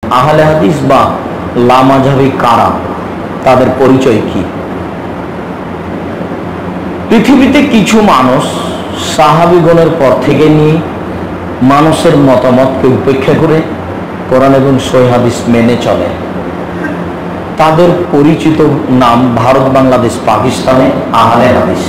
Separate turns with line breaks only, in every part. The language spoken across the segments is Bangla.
আহলে হাদিস বা লামাযহাবী কারা, তাদের পরিচয় কি? পৃথিবীতে কিছু মানুষ সাহাবীগণের পর থেকে নিয়ে মানুষের মতামতকে উপেক্ষা করে কোরআন এবং সহিহ হাদিস মেনে চলে। তাদের পরিচিত নাম ভারত, বাংলাদেশ, পাকিস্তানে আহলে হাদিস।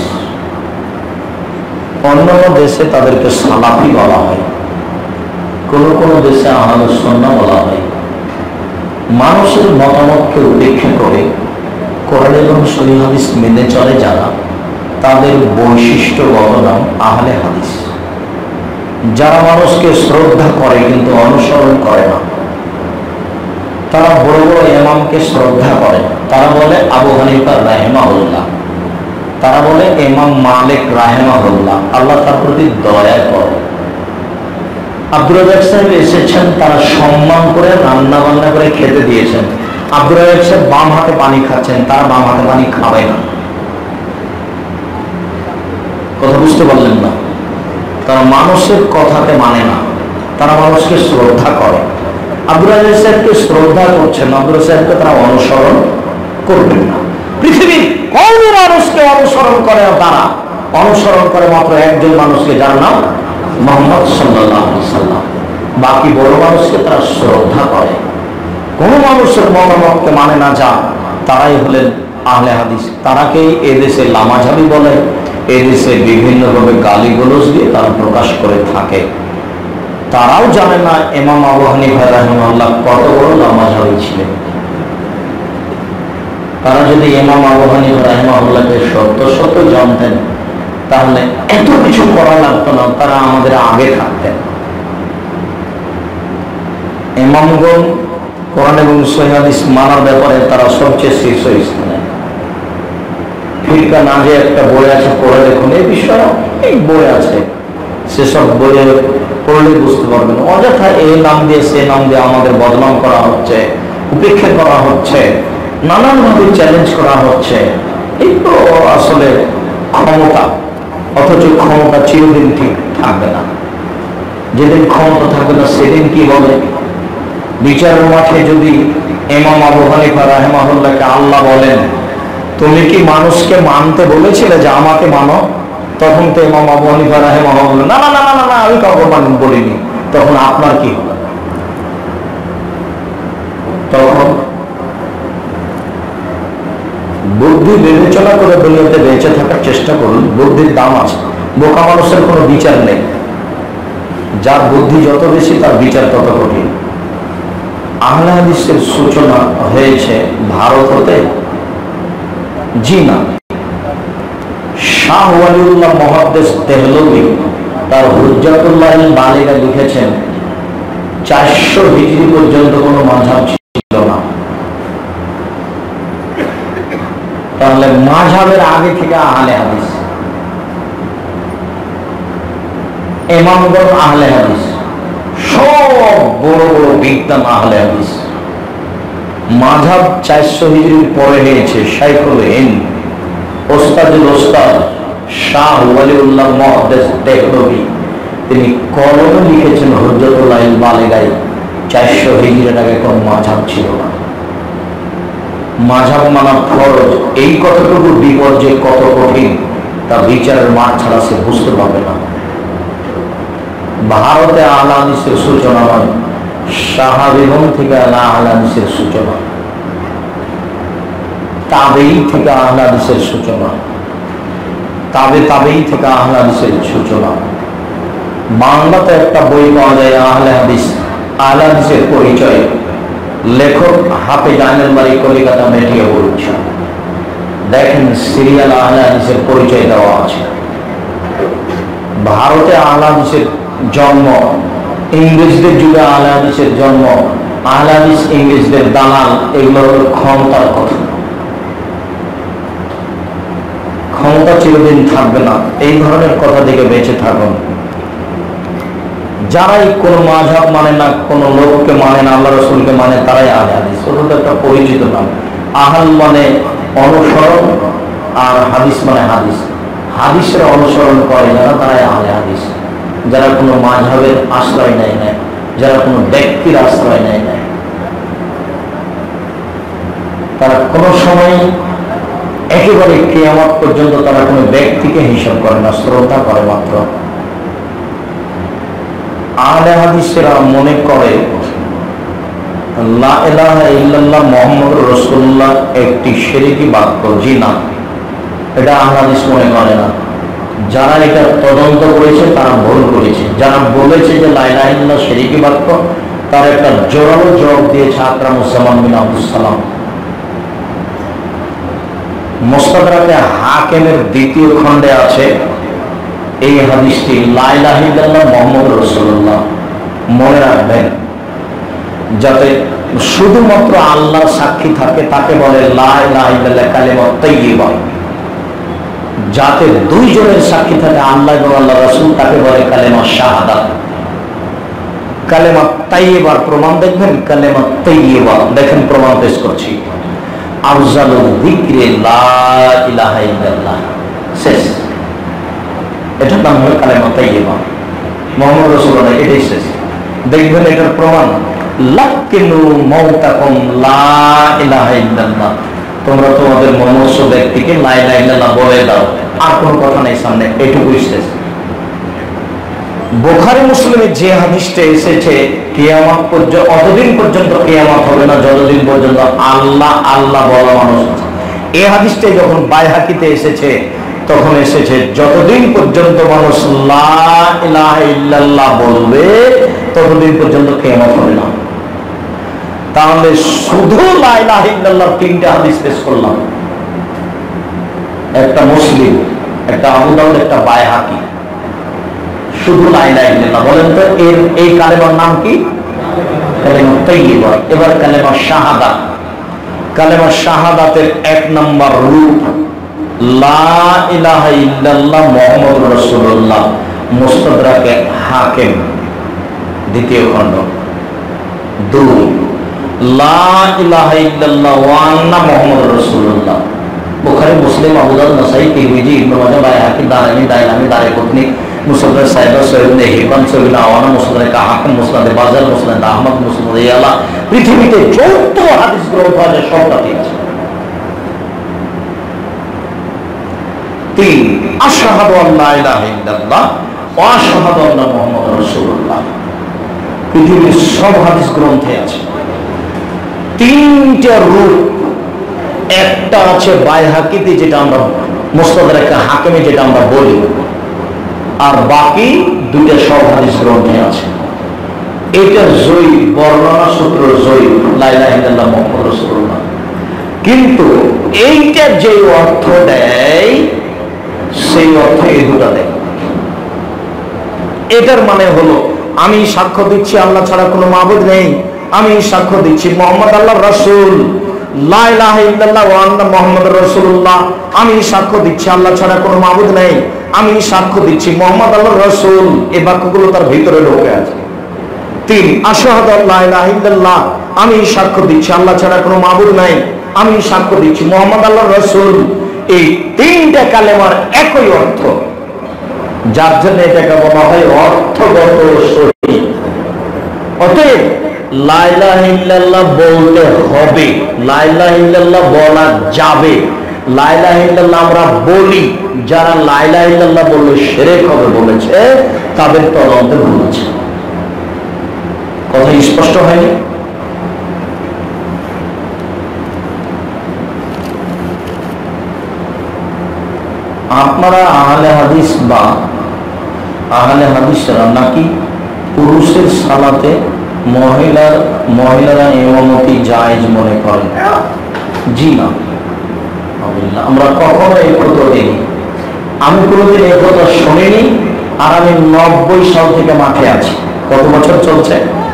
অন্যান্য দেশে তাদেরকে সালাফি বলা হয়, কোন কোন দেশে আহলুস সুন্নাহ বলা হয়। মানুষের মতামতকে উপেক্ষা করে কোরআন এবং সহিহ হাদিস মেনে চলে যারা, তাদের বৈশিষ্ট্যগত নাম আহলে হাদিস। যারা মানুষকে শ্রদ্ধা করে কিন্তু অনুসরণ করে না, তারা বড় বড় ইমামকে শ্রদ্ধা করে। তারা বলে আবু হানিফা রাহিমাহুল্লাহ, তারা বলে ইমাম মালিক রাহিমাহুল্লাহ, আল্লাহ তার প্রতি দয়া করে। আব্দুর রাজ্জাক সাহেব এসেছেন, তারা সম্মান করে রান্না বান্না করে খেতে দিয়েছেন। আব্দুর রাজ্জাক সাহেব বাম হাতে পানি খাচ্ছেন, তারা বাম হাতে পানি খাবে না। কথা বুঝতে পারলেন না? তারা মানুষের কথাকে মানে না, তারা মানুষকে শ্রদ্ধা করে। আব্দুর রাজ্জাক সাহেবকে শ্রদ্ধা করছেন, আব্দুর রাজ্জাক সাহেবকে তারা অনুসরণ করবেন না। পৃথিবীর কোন মানুষকে অনুসরণ করে না, তারা অনুসরণ করে মাত্র একজন মানুষকে, যার নাম মুহাম্মদ সাল্লাল্লাহু আলাইহি সাল্লাম। বাকি বড় মানুষকে তারা শ্রদ্ধা করে। কোন মানুষের মতামতকে মানে না যা, তারাই হলেন আহলে হাদিস। তারাকেই এদেশে লামাযহাবী বলে, এদেশে বিভিন্নভাবে গালিগালাজ দিয়ে তারা প্রকাশ করে থাকে। তারাও জানে না ইমাম আবু হানিফা রাহিমাহুল্লাহ কত বড় লামাযহাবী ছিলেন। তারা যদি ইমাম আবু হানিফা রাহিমাহুল্লাহকে সত্য সত্য জানতেন, তাহলে এত কিছু করা লাগতো না, তারা আমাদের আগে থাকতেন। ইমামগণ কোরআন এবং সহিহ হাদিস মানার ব্যাপারে তারা সবচেয়ে শীর্ষ স্থানে। ফিরকা নাজে একটা বই আছে, পড়ে দেখুন। এই বিষয়ে অনেক বই আছে, সেসব বইয়ে পড়লে বুঝতে পারবেন। অযথা এই নাম দিয়ে সে নাম দিয়ে আমাদের বদনাম করা হচ্ছে, উপেক্ষা করা হচ্ছে, নানানভাবে চ্যালেঞ্জ করা হচ্ছে। এই তো আসলে ক্ষমতা, অথচ ক্ষমতা চিরদিন ঠিক থাকবে না। যেদিন ক্ষমতা থাকবে না সেদিন কি হবে? বিচারের মাঠে যদি ইমাম আবু হানিফা রাহিমাহুল্লাহকে আল্লাহ বলেন, তুমি কি মানুষকে মানতে বলেছিলে যে আমাকে মানো? তখন তো ইমাম আবু হানিফা রাহিমাহুল্লাহ না না না না না, আমি কাউকে বলিনি। তখন আপনার কি হবে? তখন বুদ্ধি বিবেচনা করে দুনিয়াতে বেঁচে থাকার চেষ্টা করুন। বুদ্ধির দাম আছে। বোকা মানুষের কোনো বিচার নেই। যার বুদ্ধি যত বেশি, তার বিচার তত কঠিন। আহলে হাদিসের সূচনা হয়েছে ভারত হতে? জি না। শাহ ওয়ালিউল্লাহ মুহাদ্দিস দেহলভী তার হুজ্জাতুল্লাহিল বালিগা লিখেছেন, 400 হিজরি পর্যন্ত কোনো মাযহাব ছিল না। তাহলে মাযহাবের আগে থেকে আহলে হাদিস, ইমামগণ আহলে হাদিস, সব বড় বড় বিদ্বান আহলে হাদিস। মাযহাব 400 হিজরির পরে হয়েছে। শাইখুল হিন্দ ওস্তাদুল ওস্তাদ শাহ ওয়ালিউল্লাহ মুহাদ্দিস দেহলভী, তিনি কলমে লিখেছেন হুজ্জাতুল্লাহিল বালিগায়, 400 হিজরির আগে কোন মাযহাব ছিল না। মাযহাব মানা ফরজ, এই কতটুকু বিপদ যে কত কঠিন, তা বিচারের মাঠ ছাড়া সে বুঝতে পারবে না। ভারতে আহলে হাদিসের সূচনা নয়, সাহাবীগণ থেকে আহলে হাদিসের সূচনা, তাবেঈ থেকে আহলে হাদিসের সূচনা, তাবেঈ থেকে আহলে হাদিসের সূচনা। বাংলাতে একটা বই পাওয়া যায়, আহলে হাদিসের পরিচয়। লেখক হাফেজ আইনুল বারী, কলিকাতা মেটিয়া বলছে। দেখেন সিরিয়াল আহলে হাদিসের পরিচয় দেওয়া আছে। ভারতে আহলে হাদিসের জন্ম, ইংরেজদের যুগে আহলে হাদিসের জন্ম, আহলে হাদিস ইংরেজদের দালাল, এগুলো হলো ক্ষমতার কথা। ক্ষমতা চিরদিন থাকবে না, এই ধরনের কথা থেকে বেঁচে থাকুন। যারাই কোন মাযহাব মানে না, কোন লোককে মানে না, আল্লাহ রাসূলকে মানে, তারাই আহলে হাদিস। ওটা তো একটা পরিচিত নাম। আহল মানে অনুসরণ, আর হাদিস মানে হাদিস। হাদিসের অনুসরণ করে যারা, তারাই আহলে হাদিস। যারা কোনো মাযহাবের আশ্রয় নেয় না, যারা কোনো ব্যক্তির আশ্রয় নেয় না, সময় একেবারে কিয়ামত পর্যন্ত তারা কোনো ব্যক্তিকে হিসাব করে না, শ্রদ্ধা করে মাত্র। আহলে হাদিসেরা মনে করে লা ইলাহা ইল্লাল্লাহ মুহাম্মাদুর রাসূলুল্লাহ একটি শিরকি বাক্য। জি না, এটা আহলে হাদিস মনে করে না। যারা এটা তদন্ত করেছে তারা ভুল করেছে। যারা বলেছে যে লা ইলাহা ইল্লাল্লাহ শিরকি বাক্য, তার একটা জোরালো জবাব দিয়েছে আকরামুজ্জামান বিন আব্দুস সালাম। মুস্তাদরাকে হাকিমের দ্বিতীয় খণ্ডে আছে এই হাদিসটি, লা ইলাহা ইল্লাল্লাহ মুহাম্মাদুর রাসূলুল্লাহ। মনে রাখবেন, যাতে শুধুমাত্র আল্লাহর সাক্ষী থাকে তাকে বলে লা ইলাহা ইল্লাল্লাহ কালিমা তাইয়্যিবা। যাতে দুইজনের সাক্ষী থাকে আল্লাহ এবং আল্লাহ রাসূল, তাকে বলে কালিমা শাহাদাত। কালিমা তাইয়্যিবার প্রমাণ দেখবেন, কালিমা তাইয়্যিবা দেখেন, প্রমাণ পেশ করছি। আফজালুল যিকরি লা ইলাহা ইল্লাল্লাহ, শেষ। এটার নাম হলো কালিমা তাইয়্যিবা, মুহাম্মদ রাসূলুল্লাহ, এটাই শেষ। দেখবেন এটার প্রমাণ, লাকিনু মাউতাকুম লা ইলাহা ইল্লাল্লাহ। তোমরা তোমাদের মনুষ্য ব্যক্তিকে লা ইলাহা ইল্লাল্লাহ বলে দাও, আর কোনো কথা নেই সামনে, এটুকুই শেষ। বুখারী মুসলিমে যে হাদিসটা এসেছে, কিয়ামত পর্যন্ত, অতদিন পর্যন্ত কিয়ামত হবে না যতদিন পর্যন্ত আল্লাহ আল্লাহ বলা মানুষ। এই হাদিসটাই যখন বাইহাকিতে এসেছে, তখন এসেছে যতদিন পর্যন্ত মানুষ লা ইলাহা ইল্লাল্লাহ বলবে ততদিন পর্যন্ত কিয়ামত হবে না। তাহলে শুধু লা ইলাহা ইল্লাল্লাহ তিনটা হাদিস পেশ করলাম, একটা মুসলিম, একটা আবু দাউদ, একটা বাইহাকি। শুধু লা ইলাহা ইল্লাল্লাহ। বলেন তো এর এই কালেমার নাম কি? কালেমা তাইয়্যিবা। এবার কালেমা শাহাদাত। কালেমা শাহাদাতের এক নম্বর রূপ লা ইলাহা ইল্লাল্লাহ মুহাম্মাদুর রাসূলুল্লাহ, মুস্তাদরাকে হাকিম দ্বিতীয় খণ্ড। 2 লা ইলাহা ইল্লাল্লাহ ওয়া আন্না মুহাম্মাদুর রাসূলুল্লাহ, বুখারী, মুসলিম, আবু দাউদ, নাসাঈ, তিরমিজি, ইবনে মাজাহ, বাইহাকি, দারামি, দাইলামি, দারিকুতনি, মুসনাদ সাহিবা, সহিহ ইবনে হিব্বান, সহিহ আওয়ানা, মুসনাদ হাকিম, মুসনাদ বাজার, মুসনাদ আহমদ, মুসনাদ ইয়ালা, পৃথিবীতে যত হাদিস গ্রন্থ আছে সবটাতে আছে। 3 আশহাদু আল্লা ইলাহা ইল্লাল্লাহ ওয়া আশহাদু আন্না মুহাম্মাদুর রাসূলুল্লাহ, পৃথিবীর সব হাদিস গ্রন্থে আছে। 3টা রূপ, একটা আছে বাইহাকিতে যেটা আমরা মুস্তাদরাকে হাকিমে যেটা আমরা বলি, আর বাকি 2টা সব হাদিস গ্রন্থে আছে। এটা জয়ী, বর্ণনা সূত্র জয়ী, লা ইলাহা ইল্লাল্লাহ মুহাম্মাদুর রাসূলুল্লাহ। কিন্তু এইটা যে অর্থ দেয় সেই অর্থে এই দুটা দেয়। এটার মানে হলো আমি সাক্ষ্য দিচ্ছি আল্লাহ ছাড়া কোনো মাবুদ নেই, আমি সাক্ষ্য দিচ্ছি মুহাম্মদ আল্লাহর রাসূল, লা ইলাহা ইল্লাল্লাহ ওয়া আন্না মুহাম্মাদুর রাসূলুল্লাহ, আমি সাক্ষ্য দিচ্ছি আল্লাহ ছাড়া কোনো মাবুদ নেই, আমি সাক্ষ্য দিচ্ছি মুহাম্মদ আল্লাহর রাসূল। এই বাক্যগুলো তার ভিতরে ঢোকে আছে। 3 আশহাদু আল্লা ইলাহা ইল্লাল্লাহ, আমি সাক্ষ্য দিচ্ছি আল্লাহ ছাড়া কোনো মাবুদ নাই, আমি সাক্ষ্য দিচ্ছি মুহাম্মদ আল্লাহর রাসূল। এই 3টা কালেমার একই অর্থ, যার জন্য এটাকে বলা হয় অর্থগত সহি। অতএব লা ইলাহা ইল্লাল্লাহ বলতে হবে, লা ইলাহা ইল্লাল্লাহ বলা যাবে। লা ইলাহা ইল্লাল্লাহ আমরা বলি, যারা লা ইলাহা ইল্লাল্লাহ বললে শিরক হবে বলেছে, তাদের তদন্তে ভুলেছে। কথা স্পষ্ট হয়নি? আপনারা আহলে হাদিস বা আহলে হাদিসরা নাকি পুরুষের সালাতে মহিলারা ইমামতি জায়েজ মনে করেন? জি না, আমরা কখনো এই কথা দিইনি। আমি কোনোদিন এই কথা শুনিনি। আর আমি 90 সাল থেকে মাঠে আছি। কত বছর চলছে?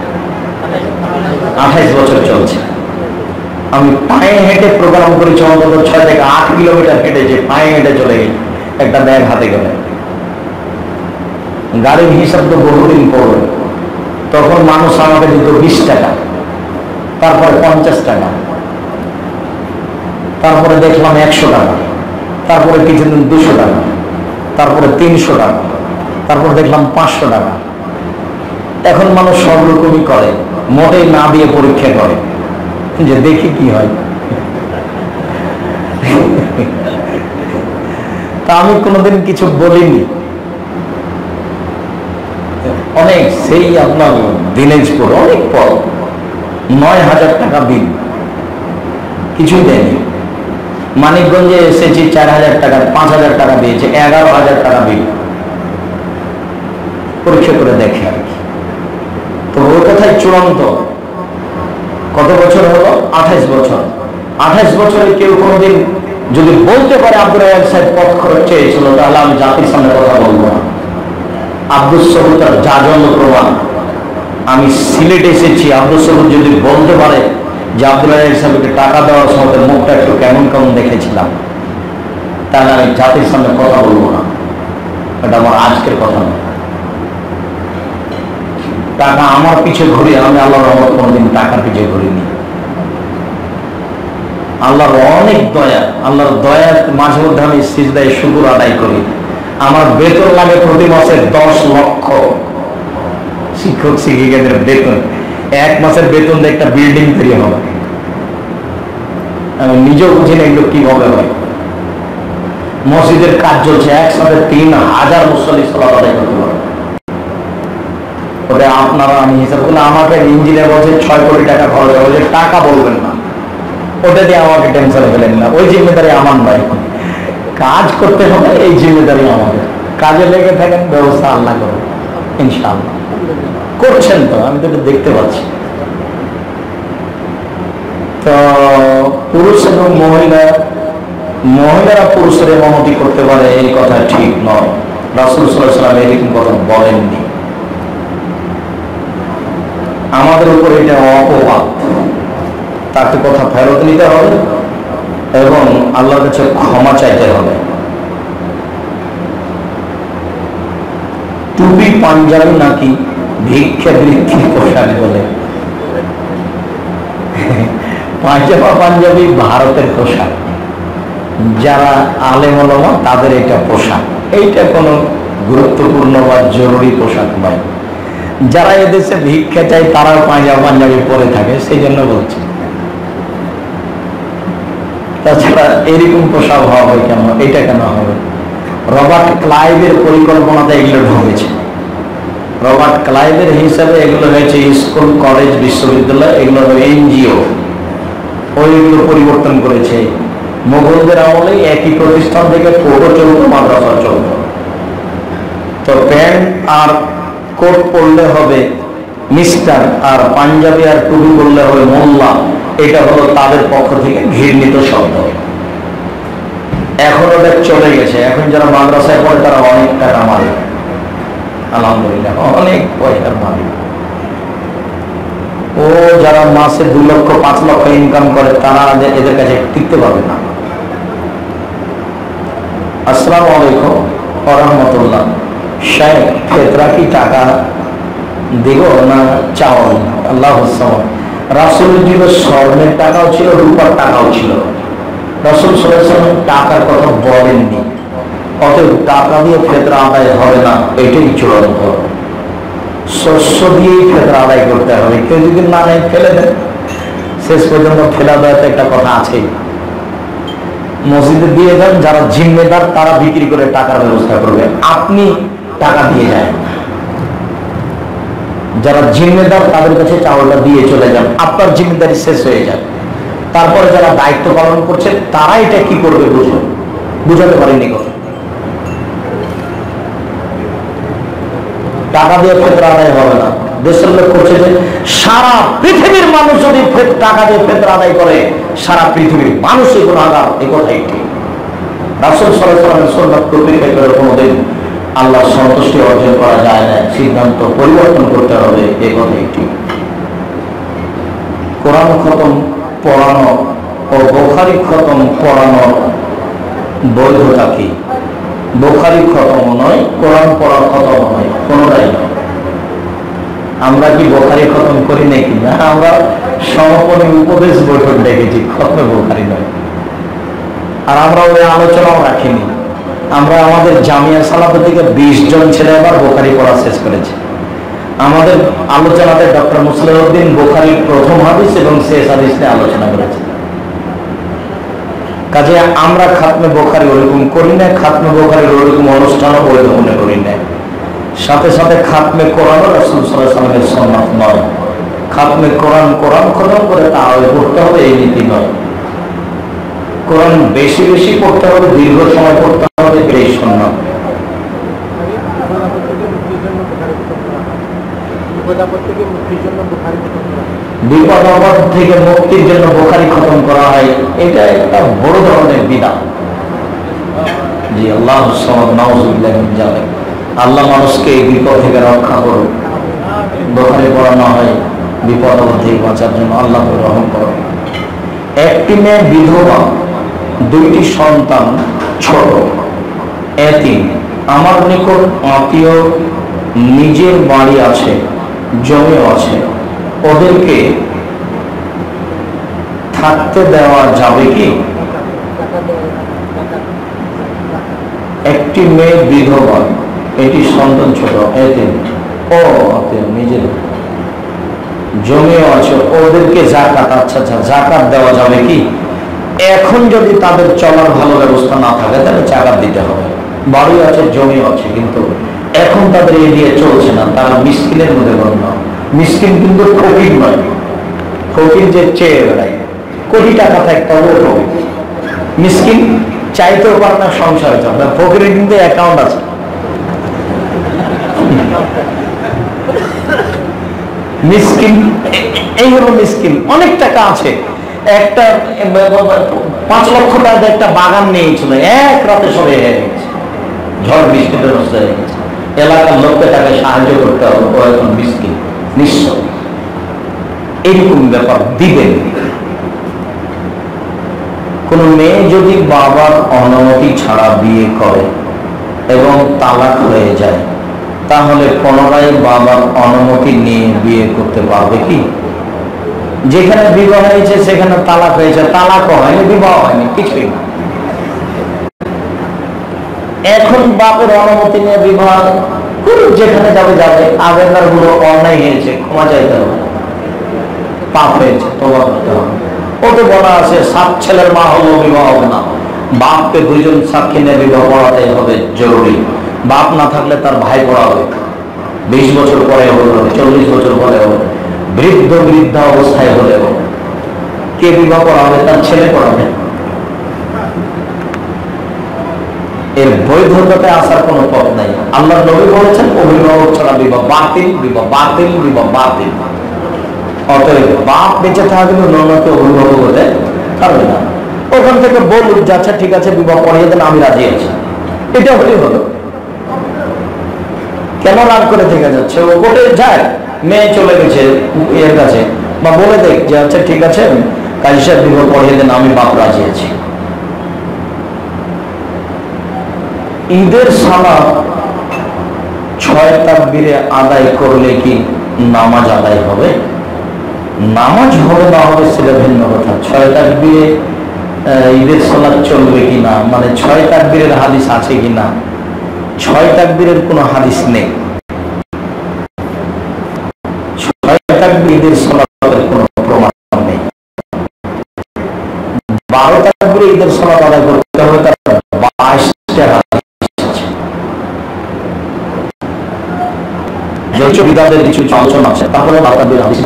28 বছর চলছে। আমি পায়ে হেঁটে প্রোগ্রাম করেছি, অন্তত 6 থেকে 8 কিলোমিটার হেঁটেছি, পায়ে হেঁটে চলে গেছি একটা ব্যাগ হাতে করে। গাড়ির হিসাব তো বহুদিন পড়বে। তখন মানুষ আমাকে দিত 20 টাকা, তারপরে 50 টাকা, তারপরে দেখলাম 100 টাকা, তারপরে কিছুদিন 200 টাকা, তারপরে 300 টাকা, তারপরে দেখলাম 500 টাকা। এখন মানুষ সব রকমই করে, মোটেই না দিয়ে পরীক্ষা করে যে দেখি কি হয়। তা আমি কোনোদিন কিছু বলিনি। অনেক সেই আপনার দিনাজপুর অনেক পর 9,000 টাকা বিল, কিছুই দেয়নি। মানিকগঞ্জে এসেছি 4,000 টাকা, 5,000 টাকা দিয়েছে, 11,000 টাকা বিল। পরীক্ষা করে দেখে আর কি। তো ওই কথাই চূড়ান্ত। কত বছর হলো? 28 বছর। 28 বছরে কেউ কোনোদিন যদি বলতে পারে আব্দুর রাজ্জাক সাহেব পথ খরচ চেয়েছিল, তাহলে আমি জাতির সামনে কথা বলবো না। আব্দুল সবুর তার জাজন্য প্রমাণ। আমি সিলেট এসেছি, আব্দুল সবুর যদি বলতে পারে যে আব্দুল রাজ্জাক সাহেবকে টাকা দেওয়ার সময় মুখটা একটু কেমন কেমন দেখেছিলাম, তাহলে আমি জাতির সামনে কথা বলবো না। এটা আমার আজকের কথা নয়। টাকা আমার পিছে ঘুরি, আমি আল্লাহর রহমত কোনোদিন টাকার পিছে ঘুরিনি। আল্লাহর অনেক দয়া, আল্লাহর দয়া মাঝে মধ্যে আমি সিজদায় শুকর আদায় করি। আমার বেতন লাগে প্রতি মাসে 10 লক্ষ। শিক্ষক শিক্ষিকাদের বেতন, 1 মাসের বেতন দিয়ে একটা বিল্ডিং তৈরি হবে। আমি নিজেও বুঝি না এগুলো কিভাবে হয়। মসজিদের কাজ চলছে, একসাথে 3,000 মুসল্লি সালাত আদায় করতে পারে। ওটা আপনারা, আমি হিসাব করলে আমাকে ইঞ্জিনিয়ার বলছে 6 কোটি টাকা খরচ হবে, টাকা বলবেন না, ওটা দিয়ে আমাকে টেনশনে ফেলেন না। ওই জিম্মেদারি আমার নয়, কাজ করতে হবে, এই জিম্মেদারি আমাদের। কাজে লেগে থাকেন, ব্যবস্থা আল্লাহ করবে ইনশাআল্লাহ। করছেন তো, আমি তো দেখতে পাচ্ছি। তো পুরুষ এবং মহিলারা পুরুষের ইমামতি করতে পারে, এই কথা ঠিক নয়। রাসূল সাল্লাল্লাহু আলাইহি ওয়াসাল্লাম এরকম কথা বলেননি। আমাদের উপর এটা অপবাদ, তাকে কথা ফেরত নিতে হবে এবং আল্লাহর কাছে ক্ষমা চাইতে হবে। টুপি পাঞ্জাবি নাকি ভিক্ষা বৃত্তির পোশাক বলে। পাঞ্জাবা পাঞ্জাবি ভারতের পোশাক, যারা আলেম ওলামা তাদের এটা পোশাক। এইটা কোনো গুরুত্বপূর্ণ বা জরুরি পোশাক নয়। যারা এদেশে ভিক্ষা চায় তারাও পাঞ্জাবা পাঞ্জাবি পরে থাকে, সেই জন্য বলছি। তাছাড়া এরকম পোশাক হওয়া হয় কেন, এটা কেন হবে? রবার্ট ক্লাইভের পরিকল্পনাতে এগুলো ঢুকেছে। রবার্ট ক্লাইভের হিসাবে এগুলো হয়েছে স্কুল, কলেজ, বিশ্ববিদ্যালয়, এগুলো এনজিও, ওইগুলো পরিবর্তন করেছে। মুঘলদের আমলে একই প্রতিষ্ঠান থেকে কোর্টও চলত, মাদ্রাসা চলত। তো প্যান্ট আর কোট পরলে হবে মিস্টার, আর পাঞ্জাবি আর টুপি পরলে হবে মোল্লা। এটা হলো তাদের পক্ষ থেকে ঘৃণিত শব্দ। এখন ওটা চলে গেছে। এখন যারা মাদ্রাসায় পড়ে তারা অনেক টাকা মালিক, আলহামদুলিল্লাহ, অনেক পয়সার মালিক। ও যারা মাসে 2 লক্ষ 5 লক্ষ ইনকাম করে, তারা এদের কাছে টিকতে পারবে না। আসসালামু আলাইকুম ওয়া রাহমাতুল্লাহ। শাইখ, ফেতরা কি টাকা দিব না চাওয়াল? আল্লাহু সাল্লাম। রাসূলের যুগে স্বর্ণের টাকাও ছিল, রূপার টাকাও ছিল। রাসূল সাল্লাল্লাহু আলাইহি ওয়াসাল্লাম টাকার কথা বলেননি। অতএব টাকা দিয়ে ফেতরা আদায় হবে না, এটাই চূড়ান্ত। শস্য দিয়েই ফেতরা আদায় করতে হবে। কেউ যদি না নেয় ফেলে দেন, শেষ পর্যন্ত ফেলা দেওয়াতে একটা কথা আছেই। মসজিদে দিয়ে দেন, যারা জিম্মেদার তারা বিক্রি করে টাকার ব্যবস্থা করবে, আপনি টাকা দিয়ে যান। যারা জিম্মেদার তাদের কাছে চাউলটা দিয়ে চলে যান, আপনার জিম্মেদারি শেষ হয়ে যাবে। তারপরে যারা দায়িত্ব পালন করছে তারা এটা কি করবে বুঝুন, বুঝাতে পারেনি কথা। টাকা দিয়ে ফেতরা আদায় হবে না। দেশের লোক করছে যে সারা পৃথিবীর মানুষ যদি টাকা দিয়ে ফেতরা আদায় করে, সারা পৃথিবীর মানুষই গুনাহগার, এই কথাই ঠিক। রাসূল সাল্লাল্লাহু আলাইহি ওয়াসাল্লামের সুন্নাত প্রতিষ্ঠা করে কোনোদিন আল্লাহর সন্তুষ্টি অর্জন করা যায় না। সিদ্ধান্ত পরিবর্তন করতে হবে, এই কথাই ঠিক। কোরআন খতম পড়ানো ও বুখারী খতম পড়ানো বৈধতা কি? বুখারী খতম নয়, কোরআন পড়া খতম নয়, কোনোটাই নয়। আমরা কি বুখারী খতম করি নাকি? না, আমরা সমাপনী উপদেশ বৈঠক দেখেছি, খতমে বুখারী নয়। আর আমরা ওই আলোচনাও রাখিনি। আমরা আমাদের জামিয়া সালাফা থেকে 20 জন ছেলে আবার বুখারী পড়া শেষ করেছে। আমাদের আলোচনাতে ডক্টর মুসলিউদ্দিন বুখারীর প্রথম হাদিস এবং শেষ হাদিস নিয়ে আলোচনা করেছে। কাজে আমরা খাতমে বুখারী ওরকম করি না, খাতমে বুখারীর ওরকম অনুষ্ঠানও বৈধ মনে করি না। সাথে সাথে খাতমে কোরআন রাসূল সাল্লাল্লাহু আলাইহি ওয়াসাল্লামের সুন্নাত নয়। খাতমে কোরআন খতম করে তাহলে পড়তে হবে এই নীতি নয়। কোরআন বেশি বেশি পড়তে হবে, দীর্ঘ সময় পড়তে হবে, এই সুন্নাত। বিপদ আপদ থেকে মুক্তির জন্য বুখারী খতম করা হয়, এটা একটা বড় ধরনের বিদআত। জি আল্লাহ নাউযুবিল্লাহ মিন যালিক। আল্লাহ মানুষকে এই বিপদ থেকে রক্ষা করুন। বুখারী পড়ানো হয় বিপদ আপদ থেকে বাঁচার জন্য, আল্লাহ রহম করুন। একটি মেয়ে বিধবা, দুইটি সন্তান ছোট, এতিম। আমার নিকট আত্মীয়, নিজের বাড়ি আছে, জমি আছে, ওদেরকে থাকতে দেওয়া যাবে কি? একটি মেয়ে বিধবা, এটি সন্তান ছোট, এতিম, ও নিজের জমিও আছে, ওদেরকে যাকাত, আচ্ছা আচ্ছা যাকাত দেওয়া যাবে কি? এখন যদি তাদের চলার ভালো ব্যবস্থা না থাকে তাহলে যাকাত দিতে হবে। বাড়ি আছে, জমি আছে, কিন্তু এখন তাদের এই দিয়ে চলছে না, তারা মিসকিনের মধ্যে গণ্য। মিসকিন কিন্তু ফকির নয়, ফকির যে চেয়ে বেড়ায়, কোটি টাকা থাকতে হবে ফকির। মিসকিন চাইতেও পারে না, সংসার চলে না, ফকিরের কিন্তু অ্যাকাউন্ট আছে। মিসকিন এই হলো মিসকিন, অনেক টাকা আছে, একটা 5 লক্ষ টাকা একটা বাগান নিয়েছিল, এক রাতে সবে হয়ে গেছে, ঝড় বৃষ্টিতে নষ্ট হয়ে গেছে। এলাকার লোককে তাকে সাহায্য করতে হবে, ও এখন মিসকিন, নিঃস্ব। এইরকম ব্যাপার দিবেন। কোন মেয়ে যদি বাবার অনুমতি ছাড়া বিয়ে করে এবং তালাক হয়ে যায়, তাহলে পুনরায় বাবার অনুমতি নিয়ে বিয়ে করতে পারবে কি? যেখানে বিবাহ হয়েছে সেখানে তালাক হয়েছে, তালাকও হয়নি, বিবাহ হয়নি, কিছুই না। এখন বাপের অনুমতি নিয়ে বিবাহ যেখানে যাবে যাবে, আগেকার গুলো অন্যায় হয়েছে, ক্ষমা চাইতে হবে, পাপ হয়েছে, তওবা করতে হবে। ও তো বলা আছে 7 ছেলের মা হলো বিবাহ হবে না, বাপকে 2 জন সাক্ষী নিয়ে বিবাহ করাতে হবে জরুরি। বাপ না থাকলে তার ভাই পড়াবে, 20 বছর পরে হলো, 40 বছর পরে হলো, বৃদ্ধা অবস্থায় হলেও কে বিবাহ করাবে? তার ছেলে পড়াবে। এর বৈধতাতে আসার কোন পথ নাই। আল্লাহর নবী বলেছেন অভিভাবক ছাড়া বিবাহ বাতিল, বিবাহ বাতিল, বিবাহ বাতিল। অতএব বাপ বেঁচে থাকলে ননকে অভিভাবক হতে পারবে না। ওখান থেকে বলুক যে আচ্ছা ঠিক আছে বিবাহ পড়িয়ে দেন, আমি রাজি আছি, এটা হলেই হলো। কেন রাগ করে থেকে যাচ্ছে? ও কোর্টে যায়, মেয়ে চলে গেছে এর কাছে, বা বলে দেখ যে আচ্ছা ঠিক আছে কাজী সাহেব বিবাহ পড়িয়ে দেন, আমি বাপ রাজি আছি। ঈদের সালাত 6 তাকবীরে আদায় করলে কি নামাজ আদায় হবে? নামাজ হবে না হবে সেটা ভিন্ন কথা। 6 তাকবীরে ঈদের সালাত চলবে কিনা, মানে 6 তাকবীরের হাদিস আছে কিনা? 6 তাকবীরের কোনো হাদিস নেই। 6 তাকবীর ঈদের সালাতের কোনো প্রমাণ নেই। 12 তাকবীরে ঈদের সালাত আদায় করতে হবে, তার 22টা হাদিস আছে। যেহেতু বিদাতের কিছু আলোচনা আছে, তাহলে 12 তাকবীর হাদিস।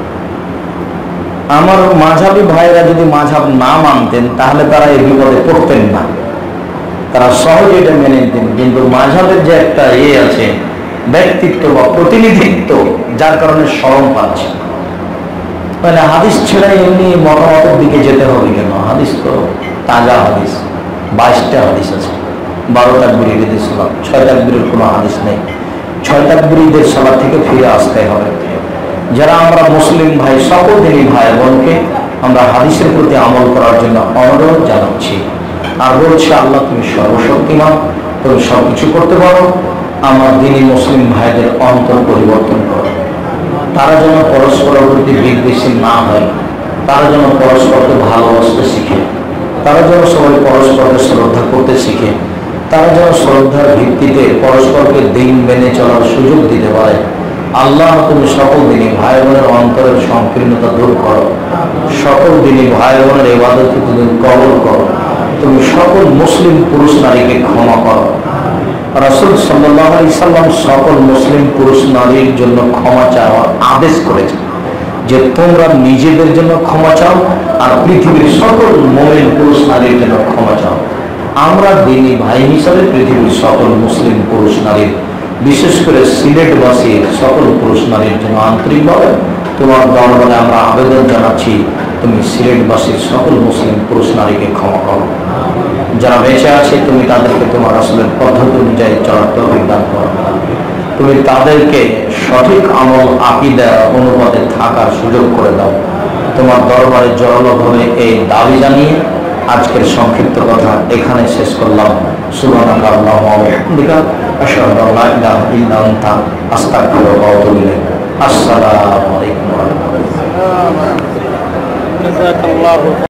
আমার মাঝহাবী ভাইরা যদি মাঝহাব না মানতেন তাহলে তারা এই বিপদে পড়তেন না, তারা সহজে এটা মেনে নিতেন। কিন্তু মাঝহাবের যে একটা আছে, ব্যক্তিত্ব বা প্রতিনিধিত্ব, যার কারণে শরম পাচ্ছে। মানে হাদিস ছেড়ে এমনি মতামতের দিকে যেতে হবে কেন? হাদিস তো তাজা হাদিস, 22টা হাদিস আছে। 12 তাকবীর ঈদের সালাত, 6 তাকবীরের কোনো হাদিস নেই। 6 তাকবীর ঈদের সালাত থেকে ফিরে আসতে হবে। যারা আমরা মুসলিম ভাই, সকল দিনী ভাই বোনকে আমরা হাদিসের প্রতি আমল করার জন্য অনুরোধ জানাচ্ছি। আর বলছি আল্লাহ তুমি সর্বশক্তিমান, তুমি সবকিছু করতে পারো। আমার দিনী মুসলিম ভাইদের অন্তর পরিবর্তন করো, তারা যেন পরস্পরের প্রতি বিদ্বেষী না হয়, তারা যেন পরস্পরকে ভালোবাসতে শিখে, তারা যেন সবাই পরস্পরকে শ্রদ্ধা করতে শিখে, তারা যেন শ্রদ্ধার ভিত্তিতে পরস্পরকে দিন মেনে চলার সুযোগ দিতে পারে। আল্লাহ তুমি সকল দিনী ভাই বোনের অন্তরের সংকীর্ণতা দূর করো, সকল দিনী ভাই বোনের ইবাদতকে তুমি কবুল করো। তুমি সকল মুসলিম পুরুষ নারীকে ক্ষমা করো। রাসূল সাল্লাল্লাহু আলাইহি সাল্লাম সকল মুসলিম পুরুষ নারীর জন্য ক্ষমা চাওয়ার আদেশ করেছেন যে তোমরা নিজেদের জন্য ক্ষমা চাও আর পৃথিবীর সকল মুমিন পুরুষ নারীর জন্য ক্ষমা চাও। আমরা দিনী ভাই হিসাবে পৃথিবীর সকল মুসলিম পুরুষ নারীর, বিশেষ করে সিলেটবাসীর সকল পুরুষ নারীর জন্য আন্তরিকভাবে তোমার দরবারে আমরা আবেদন জানাচ্ছি, তুমি সিলেটবাসীর সকল মুসলিম পুরুষ নারীকে ক্ষমা করো। যারা বেঁচে আছে তুমি তাদেরকে তোমার রাসূলের পদ্ধতি অনুযায়ী চলার তৌফিক দান করো। তুমি তাদেরকে সঠিক আমল আকীদা অনুপাতে থাকার সুযোগ করে দাও। তোমার দরবারে জড়ালোভাবে এই দাবি জানিয়ে আজকের সংক্ষিপ্ত কথা এখানে শেষ করলাম। সুবহানাকা আল্লাহুম্মা ওয়া বিহামদিকা আশহাদু আল্লা ইলাহা ইল্লা আনতা আস্তাগফিরুকা ওয়া আতুবু ইলাইক। আসসালামু আলাইকুম ওয়া রাহমাতুল্লাহ।